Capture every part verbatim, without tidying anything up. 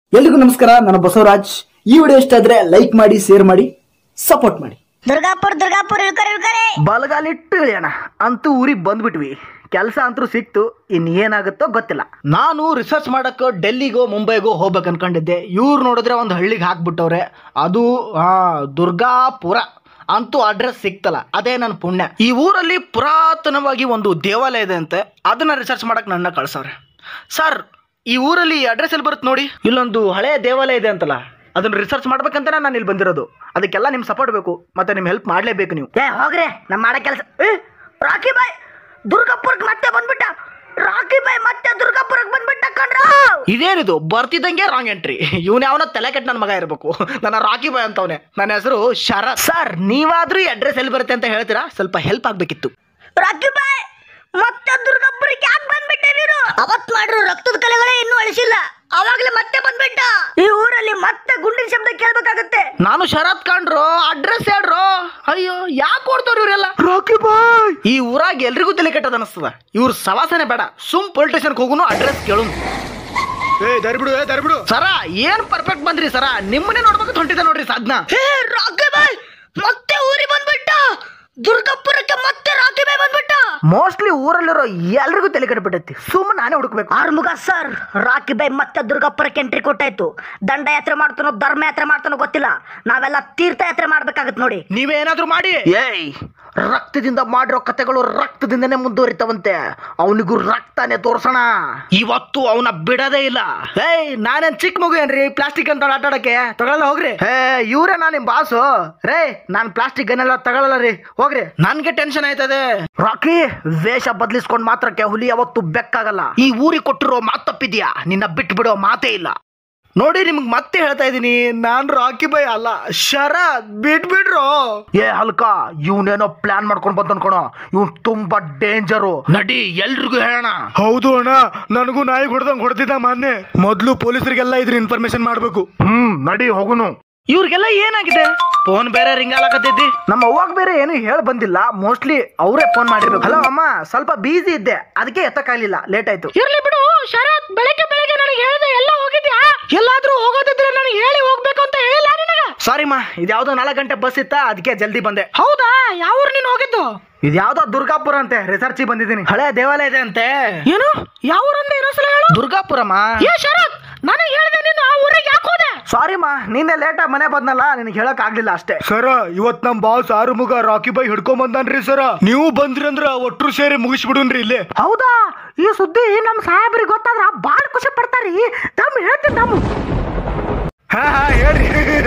ಎಲ್ರಿಗೂ ನಮಸ್ಕಾರ, ನಾನು ಬಸವರಾಜ್. ಈ ವಿಡಿಯೋ ಇಷ್ಟ ಆದ್ರೆ ಲೈಕ್ ಮಾಡಿ, ಶೇರ್ ಮಾಡಿ, ಸಪೋರ್ಟ್ ಮಾಡಿ. ದುರ್ಗಾಪುರ ದುರ್ಗಾಪುರ ಇಳ್ಕರೆ ಇಳ್ಕರೆ ಬಲಗಾಲಿಟ್ಟು ಅಣ್ಣ ಅಂತೂ ಊರಿಗೆ ಬಂದ್ಬಿಟ್ವಿ. ಕೆಲಸ ಅಂತೂ ಸಿಕ್ತು, ಇನ್ ಏನಾಗುತ್ತೋ ಗೊತ್ತಿಲ್ಲ. ನಾನು ರಿಸರ್ಚ್ ಮಾಡಕ್ಕೆ ಡೆಲ್ಲಿಗೋ ಮುಂಬೈಗೋ ಹೋಗ್ಬೇಕು ಅನ್ಕೊಂಡಿದ್ದೆ. ಇವ್ರು ನೋಡಿದ್ರೆ ಒಂದು ಹಳ್ಳಿಗೆ ಹಾಕ್ಬಿಟ್ಟವ್ರೆ. ಅದು ಹಾ ದುರ್ಗಾಪುರ ಅಂತೂ ಅಡ್ರೆಸ್ ಸಿಕ್ತಲ್ಲ, ಅದೇ ನನ್ನ ಪುಣ್ಯ. ಈ ಊರಲ್ಲಿ ಪುರಾತನವಾಗಿ ಒಂದು ದೇವಾಲಯ ಇದೆ ಅಂತೆ, ಅದನ್ನ ರಿಸರ್ಚ್ ಮಾಡಕ್ ನನ್ನ ಕಳ್ಸವ್ರೆ. ಸರ್, ಈ ಊರಲ್ಲಿ ಅಡ್ರೆಸ್ ಎಲ್ಲಿ ಬರುತ್ತೆ ನೋಡಿ. ಇಲ್ಲೊಂದು ಹಳೆಯ ದೇವಾಲಯ ಇದೆ ಅಂತಲ್ಲ, ಅದನ್ನ ರಿಸರ್ಚ್ ಮಾಡ್ಬೇಕಂತ ನಾನು ಇಲ್ಲಿ ಬಂದಿರೋದು. ಅದಕ್ಕೆಲ್ಲ ನಿಮ್ ಸಪೋರ್ಟ್ ಬೇಕು, ಮತ್ತೆ ನಿಮ್ ಹೆಲ್ಪ್ ಮಾಡ್ಲೇಬೇಕು ನೀವು. ಏ ಹೋಗ್ರೆ ನಮ್ ಮಾಡೋ ಕೆಲಸ. ರಾಕಿ ಬಾಯ್ ದುರ್ಗಾಪುರಕ್ಕೆ ಮತ್ತೆ ಬಂದ್ಬಿಟ್ಟ. ರಾಕಿ ಬಾಯ್ ಮತ್ತೆ ದುರ್ಗಾಪುರಕ್ಕೆ ಬಂದ್ಬಿಟ್ಟ ಕಣ್ರ. ಇದೇನಿದು ಬರ್ತಿದ್ದಂಗೆ ರಾಂಗ್ ಎಂಟ್ರಿ. ಇವನ್ ಯಾವನ ತಲೆ ಕೆಟ್ಟ ನನ್ನ ಮಗ ಇರಬೇಕು. ನನ್ನ ರಾಕಿ ಬಾಯ್ ಅಂತವನೆ. ನನ್ನ ಹೆಸರು ಶರತ್. ಸರ್, ನೀವಾದ್ರೂ ಈ ಅಡ್ರೆಸ್ ಎಲ್ಲಿ ಬರುತ್ತೆ ಅಂತ ಹೇಳ್ತೀರಾ? ಸ್ವಲ್ಪ ಹೆಲ್ಪ್ ಆಗ್ಬೇಕಿತ್ತು. ರಾಕಿ ಬಾಯ್ ಮತ್ತೆ ದುರ್ಗಾಪುರಕ್ಕೆ ಯಾಕೆ ಬಂದ್ಬಿಟ್ಟೆ ನೀನು? ಅವತ್ ಮಾಡಿರೋ ರಕ್ತದ ಕಲೆಗಳೇ ಇನ್ನೂ ಅಳಿಸಿಲ್ಲ, ಅವಾಗ್ಲೇ ಮತ್ತೆ ಬಂದ್ಬಿಟ್ಟ. ಈ ಊರಲ್ಲಿ ಮತ್ತೆ ಗುಂಡಿನ ಶಬ್ದ ಕೇಳ್ಬೇಕಾಗತ್ತೆ. ನಾನು ಶರತ್ ಕಾಣ್ರು, ಅಡ್ರೆಸ್ ಹೇಳ್ರು. ಅಯ್ಯೋ, ಯಾಕೆ ಕೊಡ್ತವ್ರು ಇವರೆಲ್ಲ? ರಾಕಿ ಬಾಯ್, ಈ ಊರಾಗ ಎಲ್ರಿಗೂ ತಲೆ ಕೆಟ್ಟದ ಅನಿಸ್ತದ. ಇವ್ರ ಸವಾಸನೆ ಬೇಡ, ಸುಮ್ ಪೊಲೀಸ್ ಸ್ಟೇಷನ್ಗೆ ಹೋಗುನು, ಅಡ್ರೆಸ್ ಕೇಳುನು. ಏ ದರ್ಬಿಡು ಏ ದರ್ಬಿಡು ಸರ, ಏನ್ ಪರ್ಫೆಕ್ಟ್ ಬಂದ್ರಿ ಸರ. ನಿಮ್ಮನ್ನೇ ನೋಡ್ಬೇಕು ಹೊಂಟಿದೆ ನೋಡ್ರಿ ಸಾಧ್ನ. ಹೇ ರಾಕಿ ಬಾಯ್ ಮತ್ತೆ ಊರಿಗೆ ಬಂದ್ಬಿಟ್ಟ. ದುರ್ಗಾಪುರಕ್ಕೆ ಮತ್ತೆ ರಾಕಿ ಬಾಯ್ ಬಂದ್ಬಿಟ್ಟ. ಮೋಸ್ಟ್ಲಿ ಊರಲ್ಲಿರೋ ಎಲ್ರಿಗೂ ತಲೆ ಕೆಟ್ಟಬಿಟ್ಟೈತಿ. ಸುಮ್ಮನೆ ನಾನೇ ಹುಡುಕ್ಬೇಕು. ಆರ್ಮುಗ ಸರ್, ರಾಕಿ ಬಾಯ್ ಮತ್ತೆ ದುರ್ಗಾಪುರಕ್ಕೆ ಎಂಟ್ರಿ ಕೊಟ್ಟಾಯ್ತು. ದಂಡಯಾತ್ರೆ ಮಾಡ್ತಾನೋ ಧರ್ಮ ಯಾತ್ರೆ ಮಾಡ್ತಾನೋ ಗೊತ್ತಿಲ್ಲ, ನಾವೆಲ್ಲ ತೀರ್ಥಯಾತ್ರೆ ಮಾಡ್ಬೇಕಾಗತ್ ನೋಡಿ. ನೀವೇನಾದ್ರೂ ಮಾಡಿ. ಏಯ್, ರಕ್ತದಿಂದ ಮಾಡಿರೋ ಕತೆಗಳು ರಕ್ತದಿಂದನೇ ಮುಂದುವರಿತಾವಂತೆ. ಅವನಿಗೂ ರಕ್ತನೇ ತೋರ್ಸೋಣ. ಇವತ್ತು ಅವನ ಬಿಡದೇ ಇಲ್ಲ. ಏಯ್, ನಾನೇನ್ ಚಿಕ್ಕ ಮಗು ಏನ್ರಿ ಪ್ಲಾಸ್ಟಿಕ್ ಅಂತ ಆಟ ಆಡಕ್ಕೆ? ತಗೊಳ್ಳಲ್ಲ ಹೋಗ್ರಿ. ಹೇ, ಇವ್ರೆ ನಾ ನಿಮ್ ಬಾಸು. ರೇ, ನಾನ್ ಪ್ಲಾಸ್ಟಿಕ್ ಗನ್ನೆಲ್ಲ ತಗೊಳ್ಳಲ್ಲ ರೀ, ಹೋಗ್ರಿ. ನನ್ಗೆ ಟೆನ್ಷನ್ ಆಯ್ತದೆ. ರಾಕಿ, ವೇಷ ಬದಲಿಸ್ಕೊಂಡ್ ಮಾತ್ರಕ್ಕೆ ಹುಲಿ ಯಾವತ್ತು ಬೆಕ್ಕಾಗಲ್ಲ. ಈ ಊರಿಗೆ ಕೊಟ್ಟಿರೋ ಮಾತು ತಪ್ಪಿದ್ಯಾ, ನಿನ್ನ ಬಿಟ್ಟು ಬಿಡೋ ಮಾತೇ ಇಲ್ಲ. ನೋಡಿ, ನಿಮ್ಗೆ ಮತ್ತೆ ಹೇಳ್ತಾ ಇದೀನಿ, ನಾನ್ ರಾಕಿ ಬಾಯ್ ಅಲ್ಲ, ಶರತ್. ಬಿಟ್ಬಿಡ್ರು. ಏ ಹಲ್ಕ, ಇವನೇನೋ ಪ್ಲಾನ್ ಮಾಡ್ಕೊಂಡ್ ಬಂದ್ ಅನ್ಕೋಣ. ಇವ್ನ್ ತುಂಬಾ ಡೇಂಜರು. ನಡಿ, ಎಲ್ರಿಗೂ ಹೇಳೋಣ. ಹೌದು ಅಣ್ಣ, ನನಗೂ ನಾಯಿ ಹೊಡೆದಂಗ್ ಹೊಡೆದಿದ್ದ ಮೊನ್ನೆ. ಮೊದ್ಲು ಪೊಲೀಸರಿಗೆಲ್ಲ ಇದ್ರ ಇನ್ಫಾರ್ಮೇಶನ್ ಮಾಡ್ಬೇಕು. ಹ್ಮ್, ನಡಿ ಹೋಗುನು. ಇವ್ರಿಗೆಲ್ಲ ಏನಾಗಿದೆ? ಫೋನ್ ಬೇರೆ ರಿಂಗ್ ಆಗತ್ತಿದ್ದಿ. ನಮ್ಮ ಅವ್ವಾಗ ಬೇರೆ ಏನು ಹೇಳಿ ಬಂದಿಲ್ಲ. ಮೋಸ್ಟ್ಲಿ ಅವರೇ ಫೋನ್ ಮಾಡಿರ್ಬೇಕು. ಹಲೋ ಅಮ್ಮ, ಸ್ವಲ್ಪ ಬಿಸಿ ಇದ್ದೆ, ಅದಕ್ಕೆ ಎತ್ತಕ್ಕಾಗ್ಲಿಲ್ಲ, ಲೇಟ್ ಆಯ್ತು. ಇರ್ಲಿ ಬಿಡು ಶರತ್, ಬೆಳಗ್ಗೆ ಬೆಳಗ್ಗೆ ನನಗೆ ಹೇಳಿದೆ ಎಲ್ಲ ಹೋಗಿದ್ಯಾ? ಎಲ್ಲಾದ್ರೂ ಹೋಗೋದಿದ್ರೆ ನನಗೆ ಹೇಳಿ ಹೋಗ್ಬೇಕು ಅಂತ ಹೇಳಿಲ್ಲ ನಿನಗ? ಸಾರಿ ಮಾ, ಇದ್ಯಾವ್ದೋ ನಾಲ್ಕು ಗಂಟೆ ಬಸ್ ಇತ್ತ, ಅದಕ್ಕೆ ಜಲ್ದಿ ಬಂದೆ. ಹೌದಾ? ಯಾವ ಊರು ನೀನು ಹೋಗಿದ್ದು? ಇದ್ಯಾವ್ದೋ ದುರ್ಗಾಪುರ ಅಂತೆ, ರಿಸರ್ಚ್ ಬಂದಿದ್ದೀನಿ. ಹಳೆ ದೇವಾಲಯ ಇದೆ ಅಂತೆ. ಏನು? ಯಾವ ಊರಂತೆ ಇನ್ನೊಂದ್ಸಲ ಹೇಳು. ದುರ್ಗಾಪುರಮ್ಮ. ಏ ಶರತ್, ನಾನು ಹೇಳಿದೆ ನೀನು ಆ ಊರಿಗೆ ಯಾಕೆ ಹೋದೆ? ಸಾರಿ ಮಾ, ನಿನ್ನೆ ಲೇಟ್ ಆಗಿ ಮನೆ ಬಂದ್ನಲ್ಲ, ನಿನಗೆ ಹೇಳಕ್ ಆಗ್ಲಿಲ್ಲ ಅಷ್ಟೇ. ಸರ, ಇವತ್ ನಮ್ ಬಾಸ್ ಆರುಮುಗ ರಾಕಿ ಬಾಯ್ ಹಿಡ್ಕೊಂಡ್ ಬಂದಾನ್ರಿ ಸರ. ನೀವು ಬಂದ್ರಿ ಅಂದ್ರ ಒಟ್ರು ಸೇರಿ ಮುಗಿಸ್ಬಿಡುನ್ರಿ ಇಲ್ಲೇ. ಹೌದಾ? ಈ ಸುದ್ದಿ ನಮ್ ಸಾಹೇಬ್ರಿಗೆ ಗೊತ್ತಾದ್ರ ಬಾಳ ಖುಷಿ ಪಡ್ತಾರಿ. ತಮ್ಮ ಹೇಳ್ತೀನಿ ತಮ್ಮ. ಹಾ ಹಾ ಹೇಳ್ರಿ.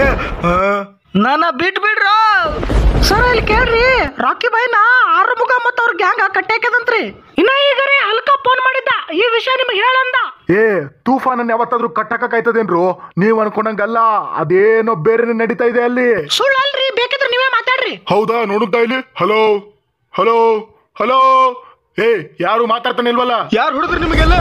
ನನ್ನ ಬಿಟ್ ಬಿಡ್ರು ಸರ್. ಇಲ್ಲಿ ಕೇಳ್ರಿ, ರಾಕಿ ಬಾಯ್ನ ಆರುಮುಗ ಮತ್ತ ಅವ್ರ ಗ್ಯಾಂಗ್ ಕಟ್ಟಾಕದಂತ್ರಿ. ಇನ್ನ ಈಗರೇ ಹಲ್ಕ ಫೋನ್ ಮಾಡಿದ್ದ, ಈ ವಿಷಯ ನಿಮ್ಗೆ ಹೇಳಂದ. ಏ, ತೂಫಾನ್ ಯಾವತ್ತಾದ್ರೂ ಕಟ್ಟಕ್ಕಾಯ್ತದೇನ್ರು? ನೀವ್ ಅನ್ಕೊಂಡಂಗಲ್ಲ, ಅದೇನೋ ಬೇರೆ ನಡೀತಾ ಇದೆ ಅಲ್ಲಿ. ಸುಳ್ಳು ಅಲ್ರಿ, ಬೇಕಿದ್ರೆ ನೀವೇ ಮಾತಾಡ್ರಿ. ಹೌದಾ? ನೋಡುತ್ತಾ ಇಲ್ಲಿ. Hello hello hello. ಏ, ಯಾರು ಮಾತಾಡ್ತಾನೆ ಇಲ್ವಲ್ಲ? ಯಾರು ಹುಡುಗ್ರು ನಿಮಗೆಲ್ಲ?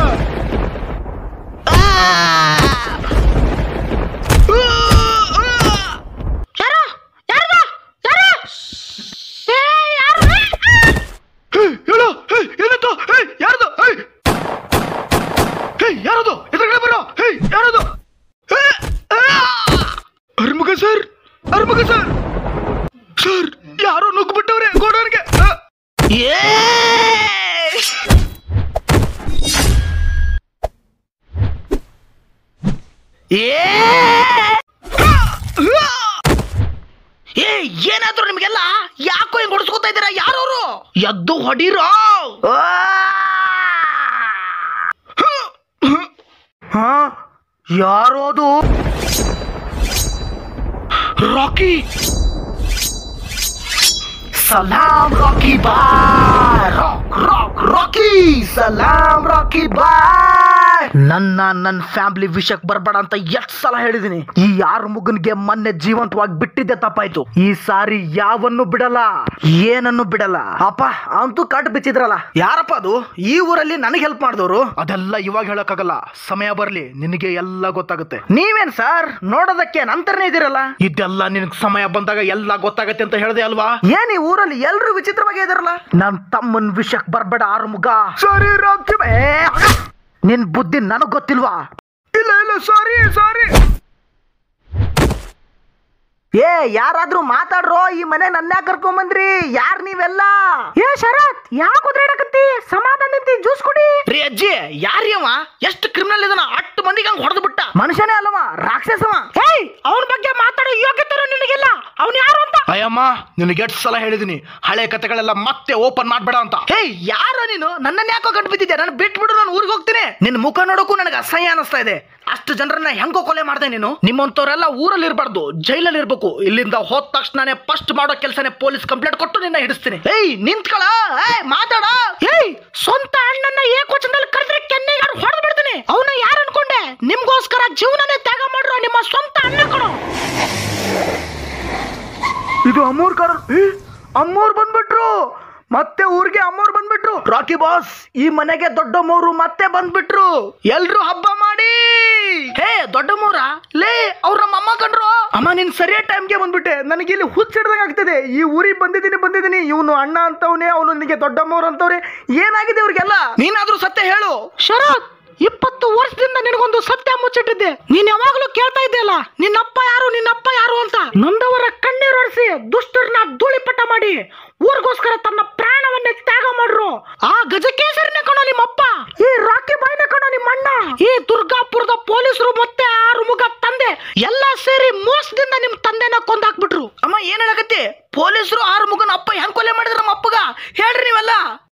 ಯಾರದು? ಎದುರುಗಡೆ ಬರೋ. ಯಾರದು? Armuga sir, Armuga sir. Sir, ಯಾರೋ ನುಗ್ಬಿಟ್ಟವ್ರೆ ಗೋಡನ್ಗೆ. ಏ ಏನಾದ್ರು ನಿಮ್ಗೆಲ್ಲ? ಯಾಕೋ ಹಿಂಗ್ ಹೊಡ್ಸ್ಕೊತಾ ಇದ್ದೀರಾ? ಯಾರವರು? ಎದ್ದು ಹೊಡೀರೋ. ಹಾ, ಯಾರೋದು? ರಾಕಿ. ಸಲಾಮ್ ರಾಕಿ ಬಾಯ್. Rock rock Rocky. ಸಲಾಮ್ ರಾಕಿ ಬಾಯ್. ನನ್ನ ನನ್ನ ಫ್ಯಾಮಿಲಿ ವಿಷಯಕ್ಕೆ ಬರ್ಬೇಡ ಅಂತ ಎಷ್ಟ್ ಸಲ ಹೇಳಿದೀನಿ. ಈ ಯಾರ ಮುಗನ್ಗೆ ಮೊನ್ನೆ ಜೀವಂತವಾಗಿ ಬಿಟ್ಟಿದ್ದೆ ತಪ್ಪಾಯ್ತು. ಈ ಸಾರಿ ಯಾವನ್ನು ಬಿಡಲ್ಲ, ಏನನ್ನು ಬಿಡಲ್ಲ. ಅಪ್ಪ, ಅಂತೂ ಕಟ್ ಬಿಚ್ಚಿದ್ರಲ್ಲ. ಯಾರಪ್ಪ ಅದು? ಈ ಊರಲ್ಲಿ ನನಗೆ ಹೆಲ್ಪ್ ಮಾಡಿದವರು. ಅದೆಲ್ಲ ಇವಾಗ ಹೇಳಕ್ಕಾಗಲ್ಲ, ಸಮಯ ಬರ್ಲಿ, ನಿನಗೆ ಎಲ್ಲ ಗೊತ್ತಾಗುತ್ತೆ. ನೀವೇನ್ ಸರ್ ನೋಡೋದಕ್ಕೆ ನಂತರನೇ ಇದೀರಲ್ಲ? ಇದೆಲ್ಲ ನಿನಗೆ ಸಮಯ ಬಂದಾಗ ಎಲ್ಲ ಗೊತ್ತಾಗತ್ತೆ ಅಂತ ಹೇಳ್ದೆ ಅಲ್ವಾ? ಏನ್ ಈ ಊರಲ್ಲಿ ಎಲ್ರು ವಿಚಿತ್ರವಾಗಿ ಇದಾರಲ್ಲ? ನನ್ ತಮ್ಮನ್ ವಿಷಯಕ್ಕೆ ಬರ್ಬೇಡ ಆರುಮುಗ. ಸರಿ ರಾಕಿ. ನಿನ್ ಬುದ್ಧಿ ನನಗ್ ಗೊತ್ತಿಲ್ವಾ? ಇಲ್ಲ ಇಲ್ಲ ಸಾರಿ ಸಾರಿ. ಏ ಯಾರಾದ್ರೂ ಮಾತಾಡ್ರೋ, ಈ ಮನೆ ನನ್ನ ಕರ್ಕೊಂಡ್ ಬಂದ್ರಿ, ಯಾರ್ ನೀವೆಲ್ಲ? ಏ ಶರತ್, ಯಾಕೆ ಉದ್ರಾಡಕತ್ತಿ? ಸಮಾಧಾನ ಜ್ಯೂಸ್ ಕುಡಿ. ರೀ ಅಜ್ಜಿ, ಯಾರ್ಯವ? ಎಷ್ಟು ಕ್ರಿಮಿನಲ್ ಇದನ, ಅಷ್ಟು ಮಂದಿಗೆ ಹಂಗ ಹೊಡೆದು ಬಿಟ್ಟ. ಮನುಷ್ಯನೇ ಅಲ್ಲವ, ರಾಕ್ಷಸವ. ಏಯ್, ಅವನ ಬಗ್ಗೆ ಮಾತಾಡೋ ಯೋಗ್ಯತೆ ನಿನಗೆಲ್ಲ. ಅವನು ಯಾರು ಅಂತ? ಅಯ್ಯಮ್ಮ, ನಿನಗೆ ಎಷ್ಟು ಸಲ ಹೇಳಿದೀನಿ, ಹಳೆ ಕತೆಗಳೆಲ್ಲ ಮತ್ತೆ ಓಪನ್ ಮಾಡ್ಬೇಡ ಅಂತ. ಹೇಯ್, ಯಾರೋ ನೀನು? ನನ್ನನ್ನ ಯಾಕೋ ಗಂಟು ಬಿದ್ದಿದ್ದೆ? ನಾನು ಬಿಟ್ಬಿಡು, ನಾನು ಊರಿಗೆ ಹೋಗ್ತೀನಿ. ನಿನ್ ಮುಖ ನೋಡೋಕು ನನಗೆ ಅಸಹ್ಯ ಅನಿಸ್ತಾ ಇದೆ. ಅಷ್ಟು ಜನರನ್ನ ಹೆಂಗೋ ಕೊಲೆ ಮಾಡ್ದೆ ನೀನು. ನಿಮ್ಮಂತವ್ರೆಲ್ಲ ಊರಲ್ಲಿ ಇರಬಾರ್ದು, ಜೈಲಲ್ಲಿ ಇರ್ಬೇಕು. ಇಲ್ಲಿಂದ ಹೋದ ತಕ್ಷಣನೇ ಫಸ್ಟ್ ಮಾಡೋ ಕೆಲಸನೇ ಪೊಲೀಸ್ ಕಂಪ್ಲೇಂಟ್ ಕೊಟ್ಟು ನಿನ್ನ ಹಿಡಿಸ್ತೀನಿ. ಏಯ್ ನಿಂತ್ಕೊಳ, ಏಯ್ ಮಾತಾಡ. ಏಯ್, ಸ್ವಂತ ಅಣ್ಣನ್ನ ಏಕವಚನದಲ್ಲಿ ಕರೆದ್ರೆ ಕೆನ್ನೆಗಾರು ಹೊಡೆದು ಬಿಡ್ತೀನಿ. ಅವನ ಯಾರು ಅನ್ಕೊಂಡೆ? ನಿಮ್ಗೋಸ್ಕರ ಜೀವನನೇ ತ್ಯಾಗ ಮಾಡ್ರೋ ನಿಮ್ಮ ಸ್ವಂತ ಅಣ್ಣ ಕಣೋ. ಇದು ಅಮ್ಮೋರ್ ಕಾರ. ಅಮ್ಮೋರ್ ಬಂದ್ಬಿಟ್ರು, ಮತ್ತೆ ಊರಿಗೆ ಅಮ್ಮೋರ್ ಬಂದ್ಬಿಟ್ರು. ರಾಕಿ ಬಾಸ್, ಈ ಮನೆಗೆ ದೊಡ್ಡಮ್ಮವ್ರು ಮತ್ತೆ ಬಂದ್ಬಿಟ್ರು. ಎಲ್ರು ಹಬ್ಬ ಮಾಡಿ. ಹೇ ದೊಡ್ಡಮ್ಮವ್ರ, ಲೇ ಅವ್ರ ನಮ್ಮ ಅಮ್ಮ ಕಂಡ್ರು. ಅಮ್ಮ, ನೀನ್ ಸರಿಯಾದ ಟೈಮ್ಗೆ ಬಂದ್ಬಿಟ್ಟೆ. ನನಗೆ ಇಲ್ಲಿ ಹುಚ್ಚಿಡ್ದಂಗ ಆಗ್ತದೆ. ಈ ಊರಿಗೆ ಬಂದಿದ್ದೀನಿ ಬಂದಿದ್ದೀನಿ ಇವನು ಅಣ್ಣ ಅಂತವನೇ, ಅವನು ನಿನಗೆ ದೊಡ್ಡಮ್ಮವ್ರು ಅಂತವ್ರೆ. ಏನಾಗಿದೆ ಇವ್ರಿಗೆಲ್ಲ? ನೀನಾದ್ರೂ ಸತ್ಯ ಹೇಳು. ಶರತ್, ಇಪ್ಪತ್ತು ವರ್ಷದಿಂದ ನಿನಗೊಂದು ಸತ್ಯ ಮುಚ್ಚಿಟ್ಟಿದ್ದೆ. ನೀನ್ ಯಾವಾಗ್ಲೂ ಕೇಳ್ತಾ ಇದ್ದೆಲ್ಲ, ನಿನ್ನಪ್ಪ ಯಾರು ನಿನ್ನಪ್ಪ ಯಾರು ಅಂತ. ನೊಂದವರ ಕಣ್ಣೀರೊರೆಸಿ ದುಷ್ಟರನ್ನ ಧೂಳಿಪಟ ಮಾಡಿ ಊರಿಗೋಸ್ಕರ ತನ್ನ ಪ್ರಾಣವನ್ನೇ ತ್ಯಾಗ ಮಾಡ್ರು ಆ ಗಜಕೇಸರಿನ ಕಣೋ ನಿಮ್ಮಪ್ಪ. ಈ ರಾಕಿ ಬಾಯ್ನ ಕಣೋ ನಿಮ್ಮಣ್ಣ. ಈ ದುರ್ಗಾಪುರದ ಪೊಲೀಸರು ಮತ್ತೆ ಆರು ಮುಗ ತಂದೆ ಎಲ್ಲ ಸೇರಿ ಮೋಸದಿಂದ ನಿಮ್ ತಂದೆನ ಕೊಂದಾಕ್ಬಿಟ್ರು. ಅಮ್ಮ, ಏನ್ ಹೇಳಕತ್ತಿ? ಪೊಲೀಸರು ಆರು ಮುಗನ ಅಪ್ಪ ಹೆಂಗ್ ಕೊಲೆ ಮಾಡಿದ್ರ ನಮ್ಮ ಅಪ್ಪಗ? ಹೇಳ್ರಿ ನೀವೆಲ್ಲ.